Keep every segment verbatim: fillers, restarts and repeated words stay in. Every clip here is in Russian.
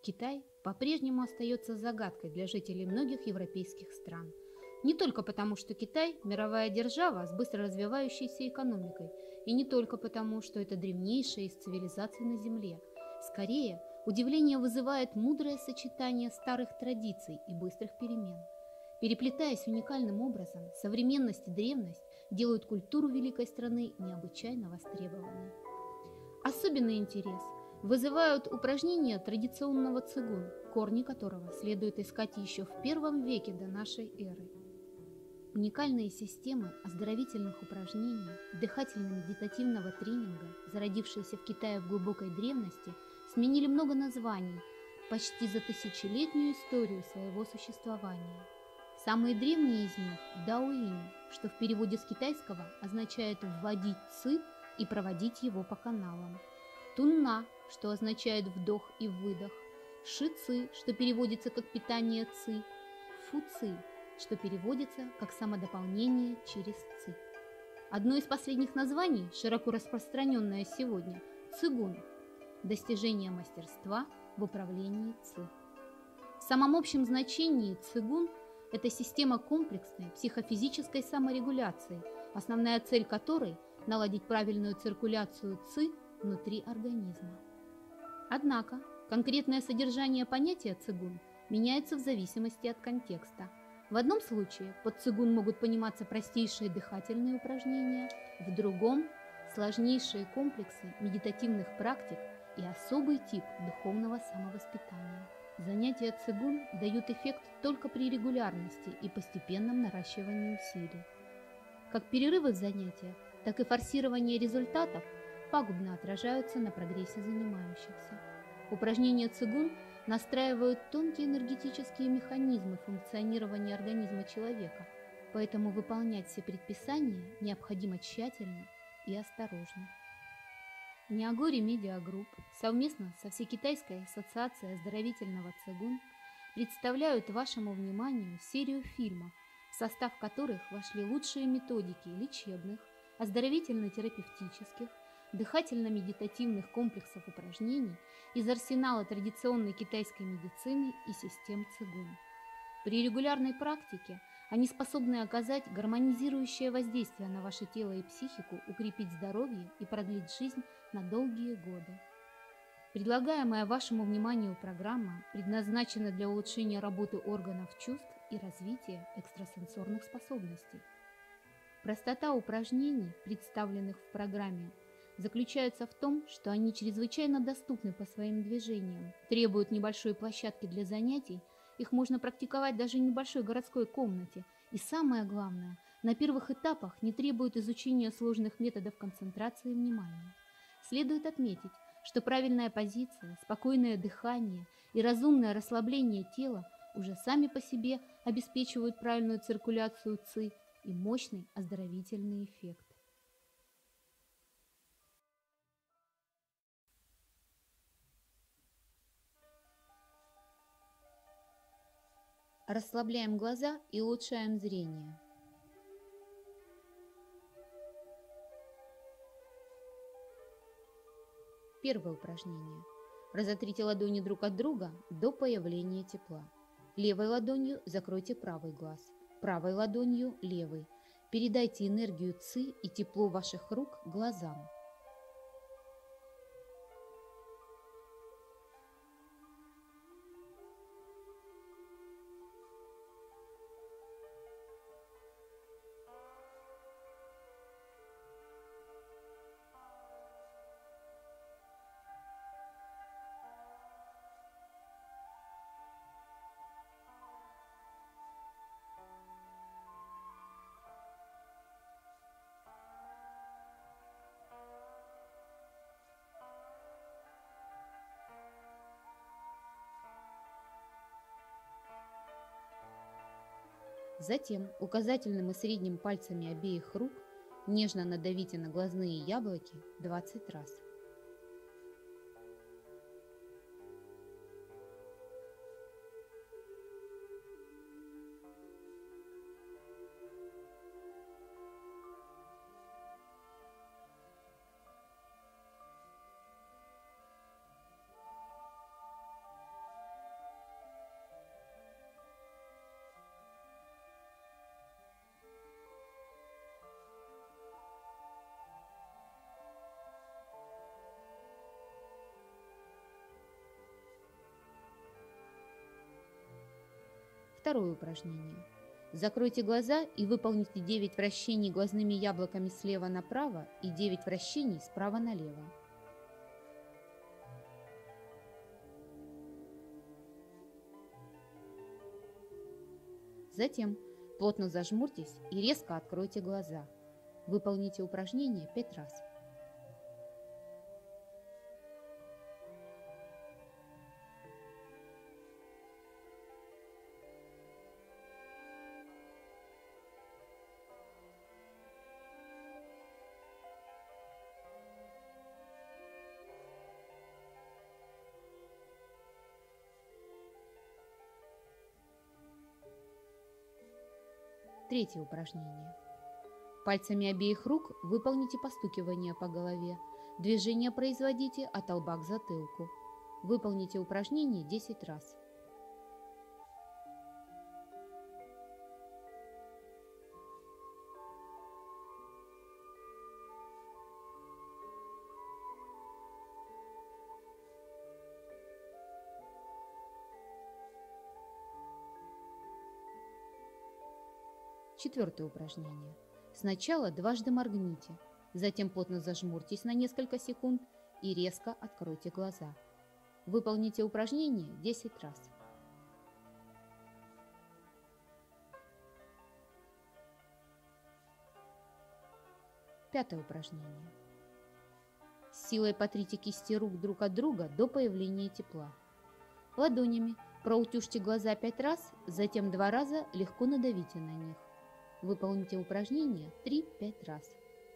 Китай по-прежнему остается загадкой для жителей многих европейских стран. Не только потому, что Китай– мировая держава с быстро развивающейся экономикой, и не только потому, что это древнейшая из цивилизаций на Земле. Скорее, удивление вызывает мудрое сочетание старых традиций и быстрых перемен. Переплетаясь уникальным образом, современность и древность делают культуру великой страны необычайно востребованной. Особенный интерес вызывают упражнения традиционного цигун, корни которого следует искать еще в первом веке до нашей эры. Уникальные системы оздоровительных упражнений, дыхательно-медитативного тренинга, зародившиеся в Китае в глубокой древности, сменили много названий почти за тысячелетнюю историю своего существования. Самые древние из них – даоинь, что в переводе с китайского означает «вводить ци» и проводить его по каналам. Тунна, что означает «вдох» и «выдох», ши-ци, что переводится как «питание ци», фу-ци, что переводится как «самодополнение через ци». Одно из последних названий, широко распространенное сегодня – цигун – достижение мастерства в управлении ци. В самом общем значении цигун – это система комплексной психофизической саморегуляции, основная цель которой – наладить правильную циркуляцию ци внутри организма. Однако конкретное содержание понятия цигун меняется в зависимости от контекста. В одном случае под цигун могут пониматься простейшие дыхательные упражнения, в другом – сложнейшие комплексы медитативных практик и особый тип духовного самовоспитания. Занятия цигун дают эффект только при регулярности и постепенном наращивании усилий. Как перерывы в занятиях, так и форсирование результатов пагубно отражаются на прогрессе занимающихся. Упражнения цигун настраивают тонкие энергетические механизмы функционирования организма человека, поэтому выполнять все предписания необходимо тщательно и осторожно. Ниагори Медиа Групп совместно со Всекитайской ассоциацией оздоровительного цигун представляют вашему вниманию серию фильмов, в состав которых вошли лучшие методики лечебных, оздоровительно-терапевтических, дыхательно-медитативных комплексов упражнений из арсенала традиционной китайской медицины и систем цигун. При регулярной практике они способны оказать гармонизирующее воздействие на ваше тело и психику, укрепить здоровье и продлить жизнь на долгие годы. Предлагаемая вашему вниманию программа предназначена для улучшения работы органов чувств и развития экстрасенсорных способностей. Простота упражнений, представленных в программе, заключается в том, что они чрезвычайно доступны по своим движениям, требуют небольшой площадки для занятий, их можно практиковать даже в небольшой городской комнате, и самое главное, на первых этапах не требуют изучения сложных методов концентрации внимания. Следует отметить, что правильная позиция, спокойное дыхание и разумное расслабление тела уже сами по себе обеспечивают правильную циркуляцию ци и мощный оздоровительный эффект. Расслабляем глаза и улучшаем зрение. Первое упражнение. Разотрите ладони друг от друга до появления тепла. Левой ладонью закройте правый глаз, правой ладонью левый. Передайте энергию ци и тепло ваших рук глазам. Затем указательным и средним пальцами обеих рук нежно надавите на глазные яблоки двадцать раз. Второе упражнение. Закройте глаза и выполните девять вращений глазными яблоками слева направо и девять вращений справа налево. Затем плотно зажмурьтесь и резко откройте глаза. Выполните упражнение пять раз. Третье упражнение. Пальцами обеих рук выполните постукивание по голове. Движение производите от лба к затылку. Выполните упражнение десять раз. Четвертое упражнение. Сначала дважды моргните, затем плотно зажмурьтесь на несколько секунд и резко откройте глаза. Выполните упражнение десять раз. Пятое упражнение. С силой потрите кисти рук друг от друга до появления тепла. Ладонями проутюжьте глаза пять раз, затем два раза легко надавите на них. Выполните упражнение три-пять раз.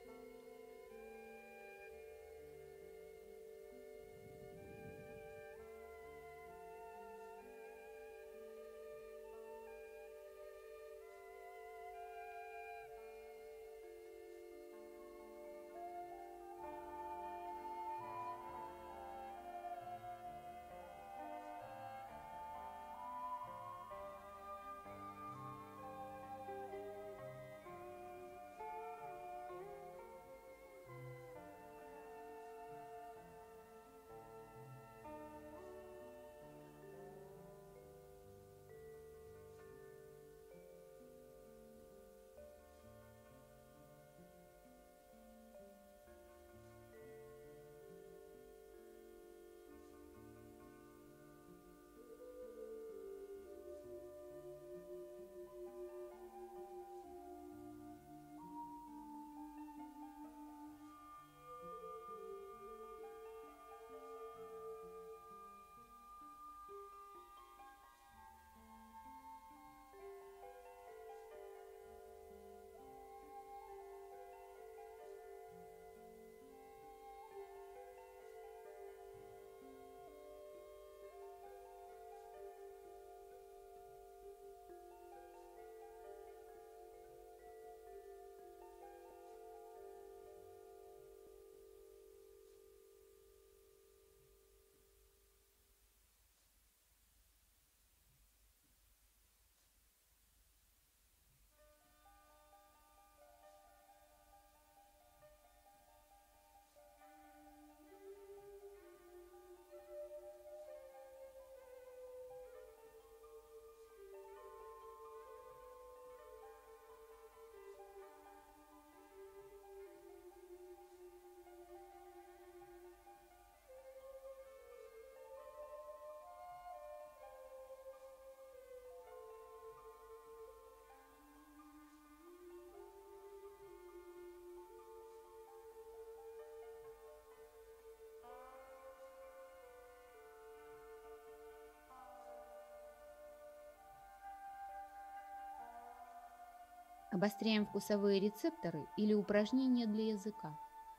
Обостряем вкусовые рецепторы или упражнения для языка.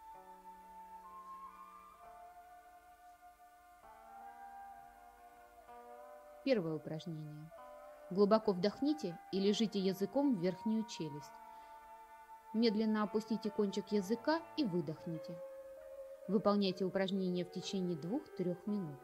Первое упражнение. Глубоко вдохните и лежите языком в верхнюю челюсть. Медленно опустите кончик языка и выдохните. Выполняйте упражнение в течение двух-трёх минут.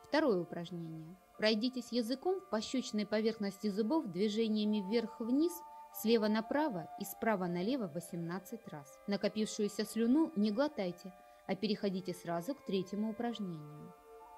Второе упражнение. Пройдитесь языком по щечной поверхности зубов движениями вверх-вниз, слева направо и справа налево восемнадцать раз. Накопившуюся слюну не глотайте, а переходите сразу к третьему упражнению.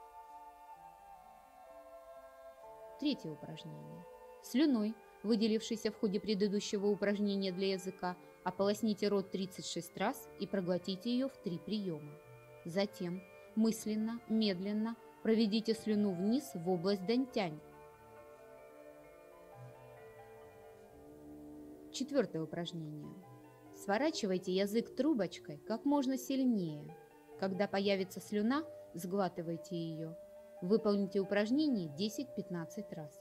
Третье упражнение. Слюной, выделившейся в ходе предыдущего упражнения для языка, ополосните рот тридцать шесть раз и проглотите ее в три приема. Затем мысленно, медленно проведите слюну вниз в область дантянь. Четвертое упражнение. Сворачивайте язык трубочкой как можно сильнее. Когда появится слюна, сглатывайте ее. Выполните упражнение десять-пятнадцать раз.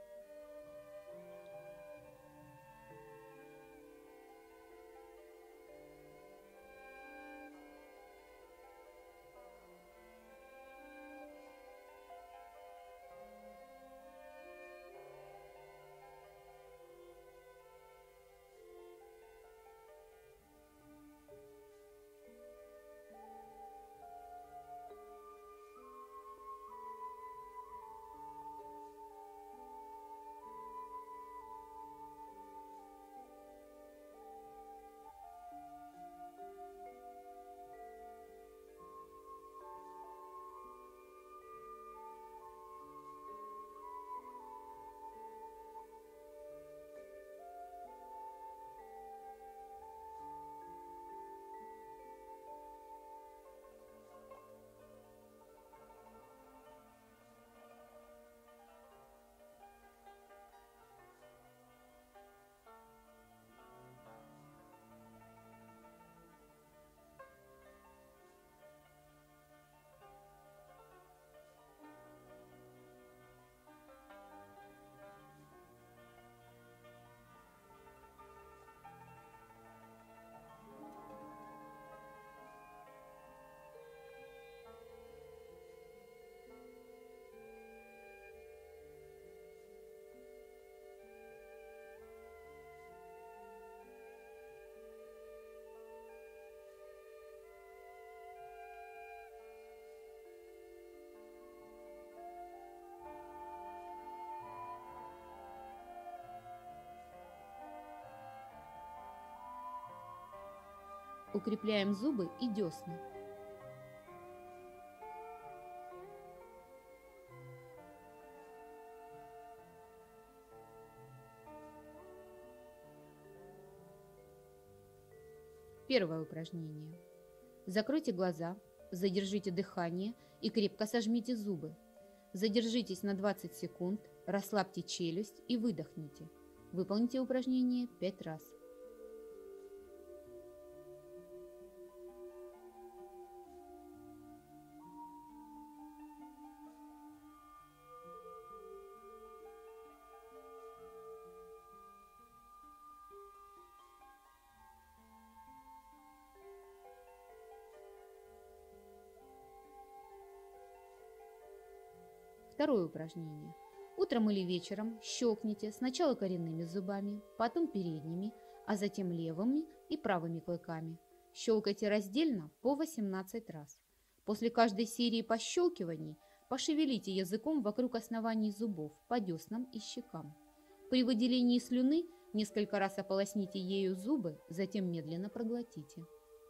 Укрепляем зубы и десны. Первое упражнение. Закройте глаза, задержите дыхание и крепко сожмите зубы. Задержитесь на двадцать секунд, расслабьте челюсть и выдохните. Выполните упражнение пять раз. Второе упражнение. Утром или вечером щелкните сначала коренными зубами, потом передними, а затем левыми и правыми клыками. Щелкайте раздельно по восемнадцать раз. После каждой серии пощелкиваний пошевелите языком вокруг оснований зубов, по деснам и щекам. При выделении слюны несколько раз ополосните ею зубы, затем медленно проглотите.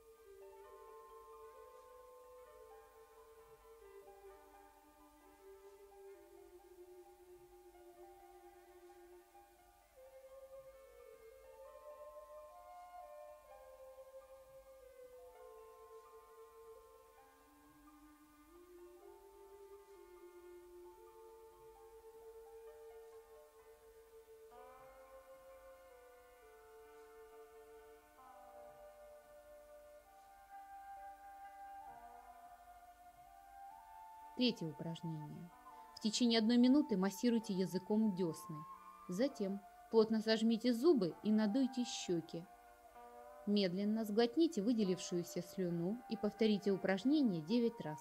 Третье упражнение. В течение одной минуты массируйте языком десны. Затем плотно сожмите зубы и надуйте щеки. Медленно сглотните выделившуюся слюну и повторите упражнение девять раз.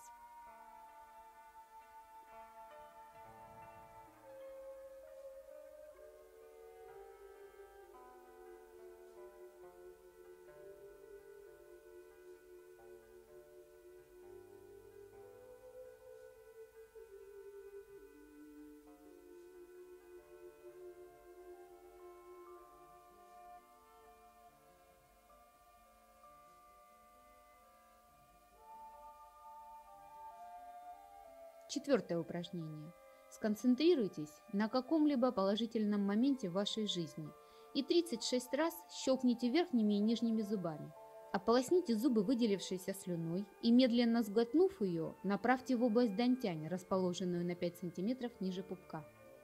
Четвертое упражнение. Сконцентрируйтесь на каком-либо положительном моменте в вашей жизни и тридцать шесть раз щелкните верхними и нижними зубами. Ополосните зубы выделившейся слюной и, медленно сглотнув ее, направьте в область дантянь, расположенную на пять сантиметров ниже пупка.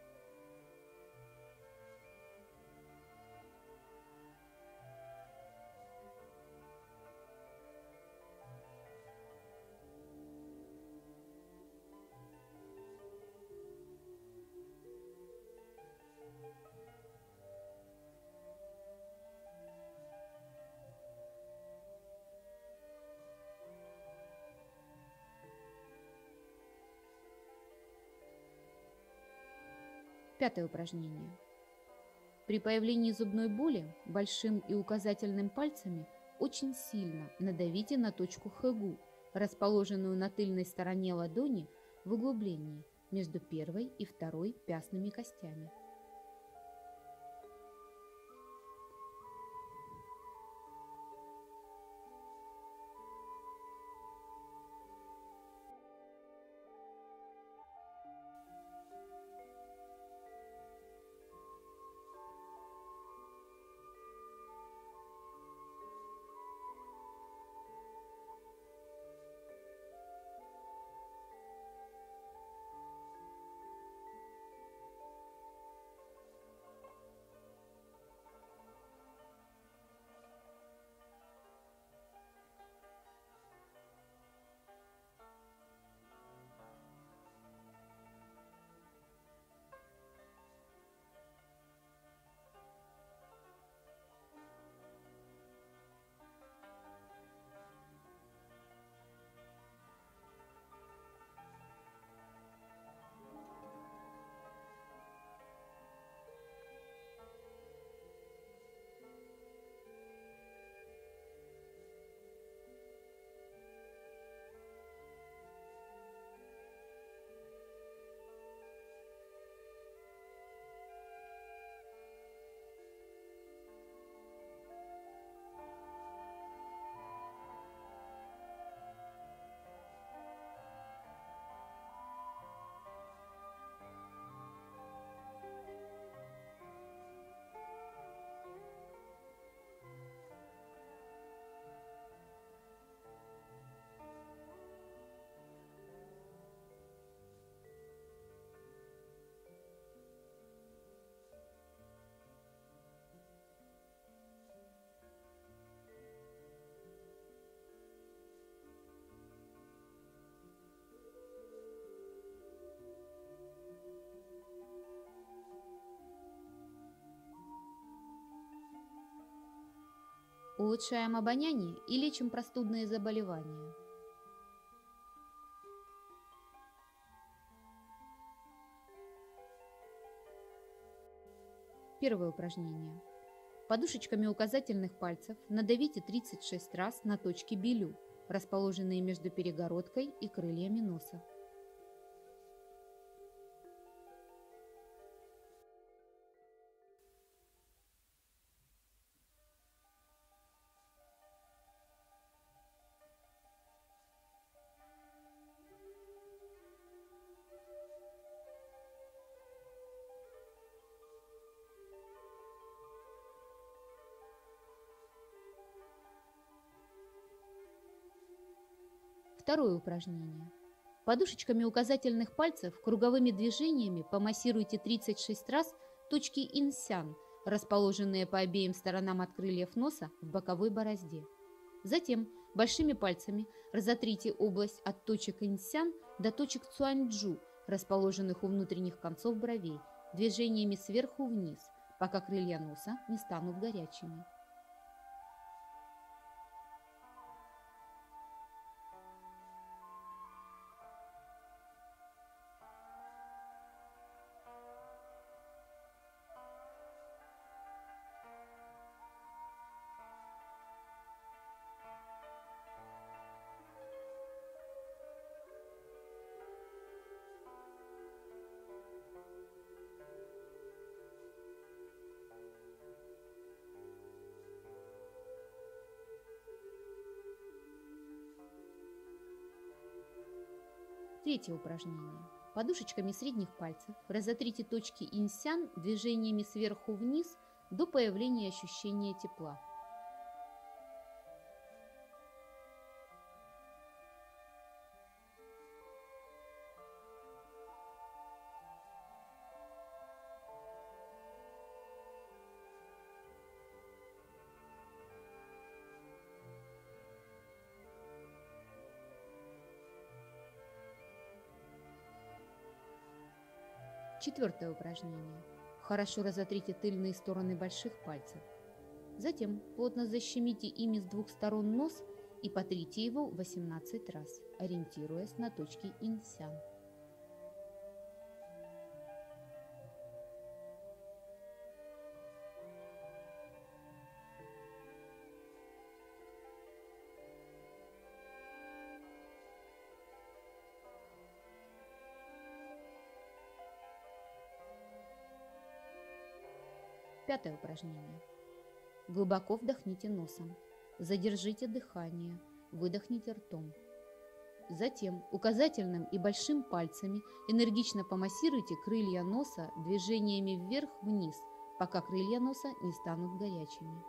Пятое упражнение. При появлении зубной боли большим и указательным пальцами очень сильно надавите на точку Хэгу, расположенную на тыльной стороне ладони в углублении между первой и второй пястными костями. Улучшаем обоняние и лечим простудные заболевания. Первое упражнение. Подушечками указательных пальцев надавите тридцать шесть раз на точки Белю, расположенные между перегородкой и крыльями носа. Второе упражнение. Подушечками указательных пальцев круговыми движениями помассируйте тридцать шесть раз точки инсян, расположенные по обеим сторонам от крыльев носа в боковой борозде. Затем большими пальцами разотрите область от точек инсян до точек цуаньчжу, расположенных у внутренних концов бровей, движениями сверху вниз, пока крылья носа не станут горячими. Третье упражнение. Подушечками средних пальцев разотрите точки инь-сян движениями сверху вниз до появления ощущения тепла. Четвертое упражнение. Хорошо разотрите тыльные стороны больших пальцев. Затем плотно защемите ими с двух сторон нос и потрите его восемнадцать раз, ориентируясь на точки инь-сян. Пятое упражнение. Глубоко вдохните носом, задержите дыхание, выдохните ртом. Затем указательным и большим пальцами энергично помассируйте крылья носа движениями вверх-вниз, пока крылья носа не станут горячими.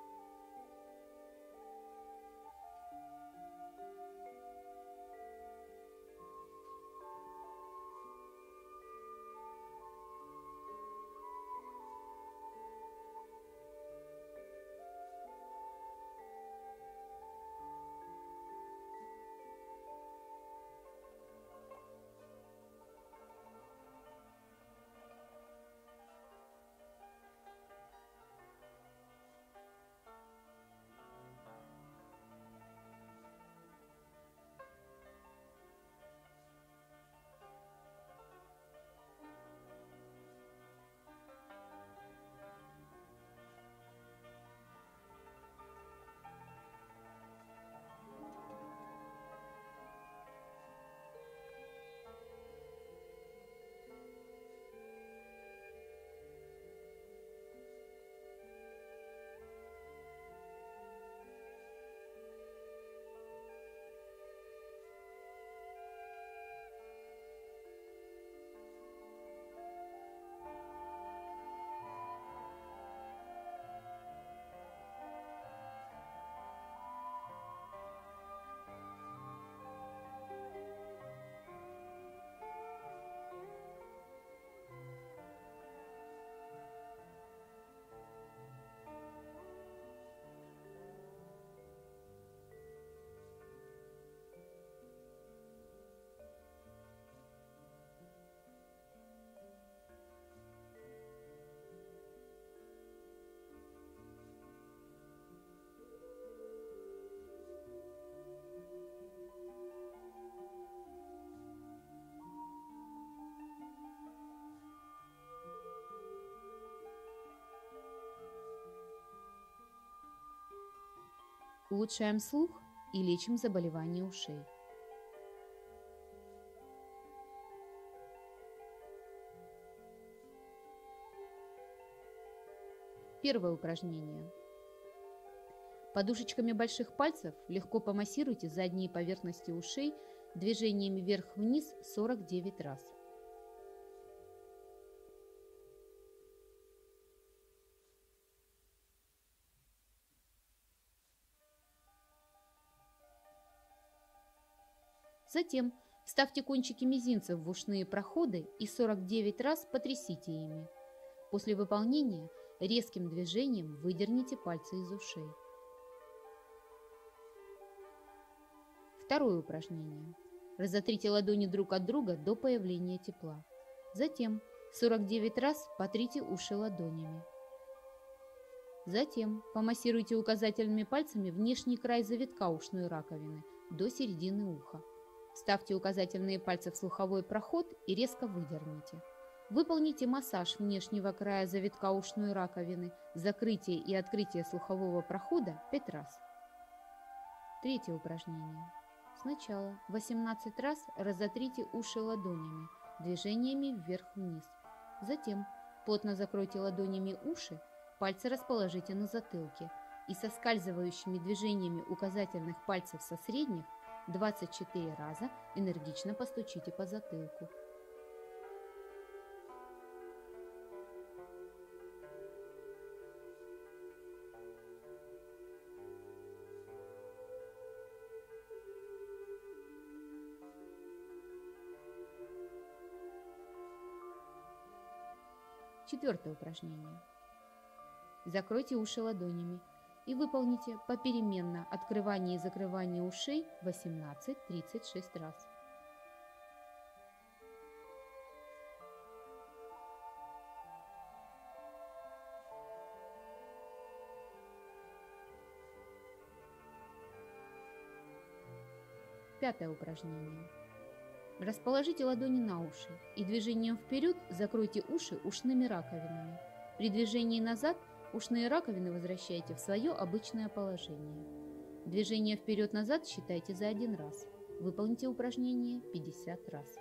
Улучшаем слух и лечим заболевания ушей. Первое упражнение. Подушечками больших пальцев легко помассируйте задние поверхности ушей движениями вверх-вниз сорок девять раз. Затем вставьте кончики мизинцев в ушные проходы и сорок девять раз потрясите ими. После выполнения резким движением выдерните пальцы из ушей. Второе упражнение. Разотрите ладони друг от друга до появления тепла. Затем сорок девять раз потрите уши ладонями. Затем помассируйте указательными пальцами внешний край завитка ушной раковины до середины уха. Вставьте указательные пальцы в слуховой проход и резко выдерните. Выполните массаж внешнего края завитка ушной раковины, закрытие и открытие слухового прохода пять раз. Третье упражнение. Сначала восемнадцать раз разотрите уши ладонями, движениями вверх-вниз. Затем плотно закройте ладонями уши, пальцы расположите на затылке и соскальзывающими движениями указательных пальцев со средних двадцать четыре раза энергично постучите по затылку. Четвертое упражнение. Закройте уши ладонями и выполните попеременно открывание и закрывание ушей восемнадцать тридцать шесть раз. Пятое упражнение. Расположите ладони на уши и движением вперед закройте уши ушными раковинами. При движении назад ушные раковины возвращайте в свое обычное положение. Движение вперед-назад считайте за один раз. Выполните упражнение пятьдесят раз.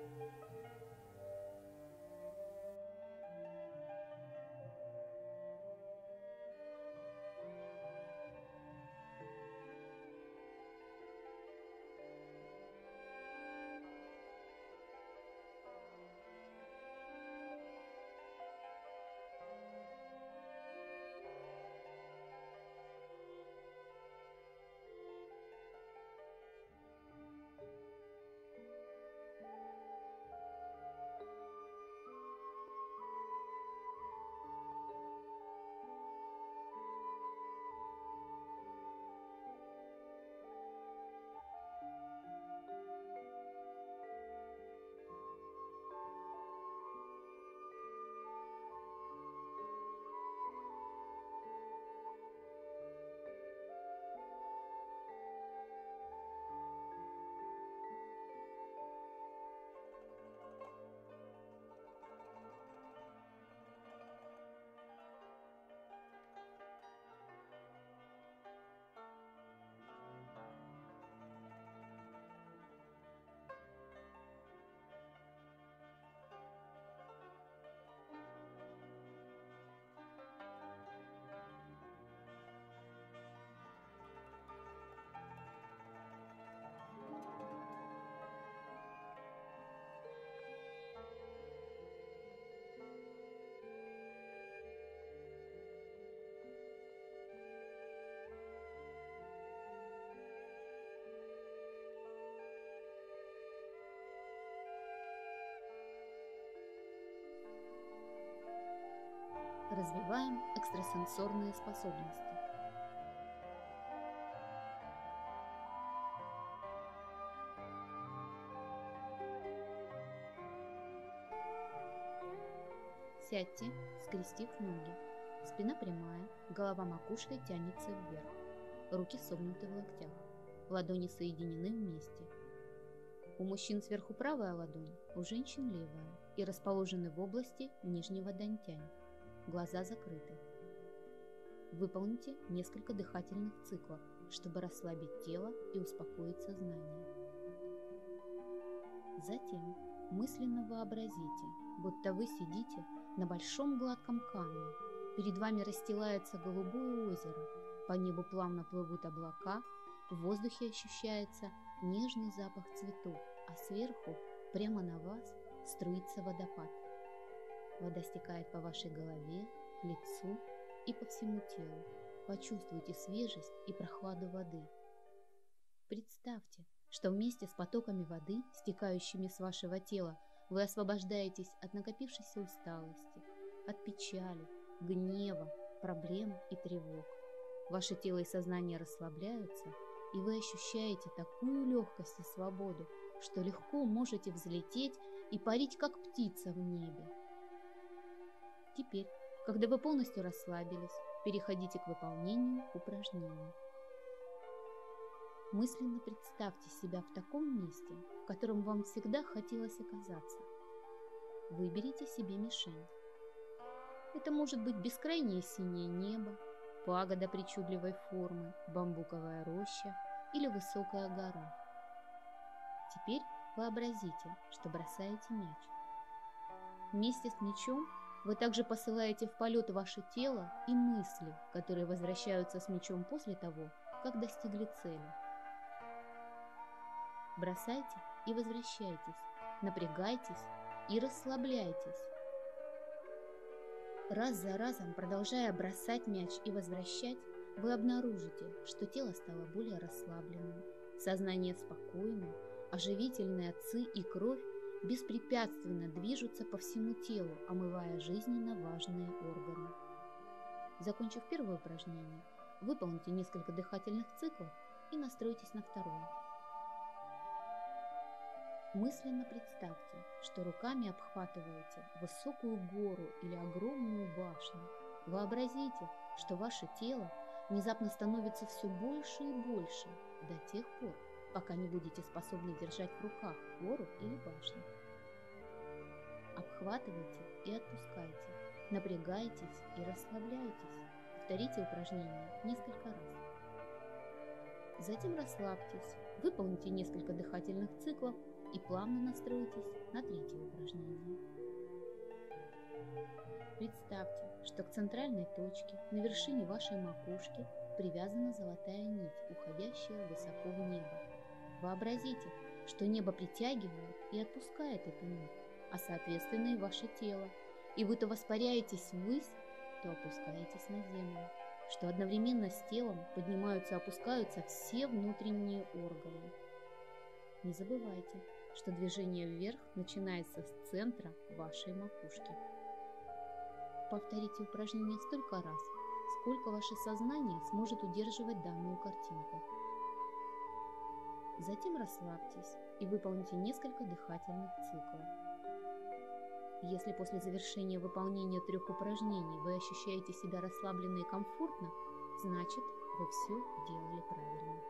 Развиваем экстрасенсорные способности. Сядьте, скрестив ноги. Спина прямая, голова макушкой тянется вверх. Руки согнуты в локтях. Ладони соединены вместе. У мужчин сверху правая ладонь, у женщин левая и расположены в области нижнего дантянь. Глаза закрыты. Выполните несколько дыхательных циклов, чтобы расслабить тело и успокоить сознание. Затем мысленно вообразите, будто вы сидите на большом гладком камне. Перед вами расстилается голубое озеро, по небу плавно плывут облака, в воздухе ощущается нежный запах цветов, а сверху, прямо на вас, струится водопад. Вода стекает по вашей голове, лицу и по всему телу. Почувствуйте свежесть и прохладу воды. Представьте, что вместе с потоками воды, стекающими с вашего тела, вы освобождаетесь от накопившейся усталости, от печали, гнева, проблем и тревог. Ваше тело и сознание расслабляются, и вы ощущаете такую легкость и свободу, что легко можете взлететь и парить, как птица в небе. Теперь, когда вы полностью расслабились, переходите к выполнению упражнений. Мысленно представьте себя в таком месте, в котором вам всегда хотелось оказаться. Выберите себе мишень. Это может быть бескрайнее синее небо, пагода причудливой формы, бамбуковая роща или высокая гора. Теперь вообразите, что бросаете мяч. Вместе с мячом вы также посылаете в полет ваше тело и мысли, которые возвращаются с мячом после того, как достигли цели. Бросайте и возвращайтесь, напрягайтесь и расслабляйтесь. Раз за разом, продолжая бросать мяч и возвращать, вы обнаружите, что тело стало более расслабленным, сознание спокойным, а живительные ци и кровь беспрепятственно движутся по всему телу, омывая жизненно важные органы. Закончив первое упражнение, выполните несколько дыхательных циклов и настройтесь на второе. Мысленно представьте, что руками обхватываете высокую гору или огромную башню. Вообразите, что ваше тело внезапно становится все больше и больше до тех пор, пока не будете способны держать в руках гору или башню. Обхватывайте и отпускайте, напрягайтесь и расслабляйтесь. Повторите упражнение несколько раз. Затем расслабьтесь, выполните несколько дыхательных циклов и плавно настройтесь на третье упражнение. Представьте, что к центральной точке на вершине вашей макушки привязана золотая нить, уходящая высоко в небо. Вообразите, что небо притягивает и отпускает эту нить, а соответственно и ваше тело, и вы то воспаряетесь ввысь, то опускаетесь на землю, что одновременно с телом поднимаются и опускаются все внутренние органы. Не забывайте, что движение вверх начинается с центра вашей макушки. Повторите упражнение столько раз, сколько ваше сознание сможет удерживать данную картинку. Затем расслабьтесь и выполните несколько дыхательных циклов. Если после завершения выполнения трех упражнений вы ощущаете себя расслабленно и комфортно, значит, вы все делали правильно.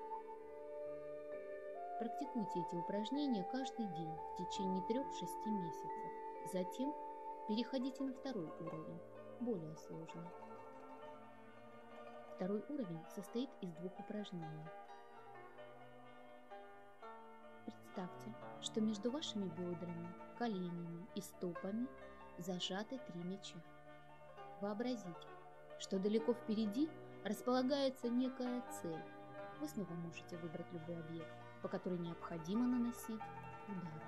Практикуйте эти упражнения каждый день в течение трёх-шести месяцев. Затем переходите на второй уровень, более сложный. Второй уровень состоит из двух упражнений. Представьте, что между вашими бедрами, коленями и стопами зажаты три мяча. Вообразите, что далеко впереди располагается некая цель. Вы снова можете выбрать любой объект, по которой необходимо наносить удар.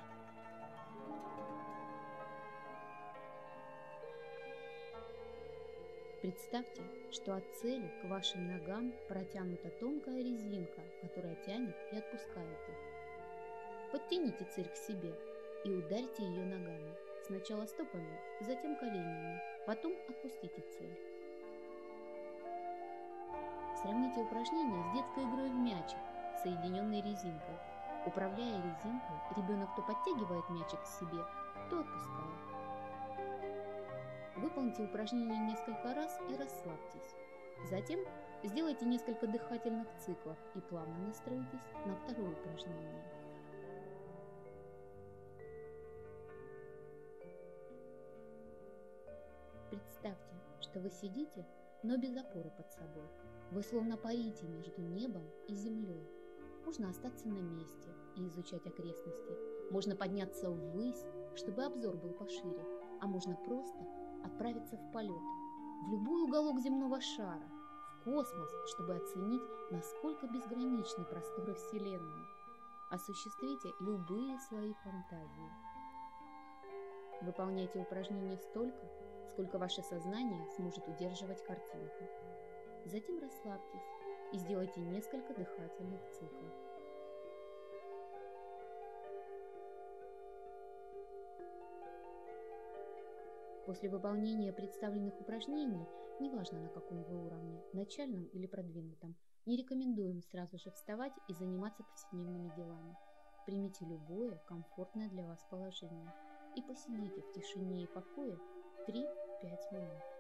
Представьте, что от цели к вашим ногам протянута тонкая резинка, которая тянет и отпускает их. Подтяните цель к себе и ударьте ее ногами. Сначала стопами, затем коленями, потом отпустите цель. Сравните упражнение с детской игрой в мячик, соединенной резинкой. Управляя резинкой, ребенок то подтягивает мячик к себе, то отпускает. Выполните упражнение несколько раз и расслабьтесь. Затем сделайте несколько дыхательных циклов и плавно настройтесь на второе упражнение. Представьте, что вы сидите, но без опоры под собой. Вы словно парите между небом и землей. Можно остаться на месте и изучать окрестности. Можно подняться ввысь, чтобы обзор был пошире. А можно просто отправиться в полет, в любой уголок земного шара, в космос, чтобы оценить, насколько безграничны просторы Вселенной. Осуществите любые свои фантазии. Выполняйте упражнения столько, сколько ваше сознание сможет удерживать картинку. Затем расслабьтесь и сделайте несколько дыхательных циклов. После выполнения представленных упражнений, неважно на каком вы уровне, начальном или продвинутом, не рекомендуем сразу же вставать и заниматься повседневными делами. Примите любое комфортное для вас положение и посидите в тишине и покое три-пять минут.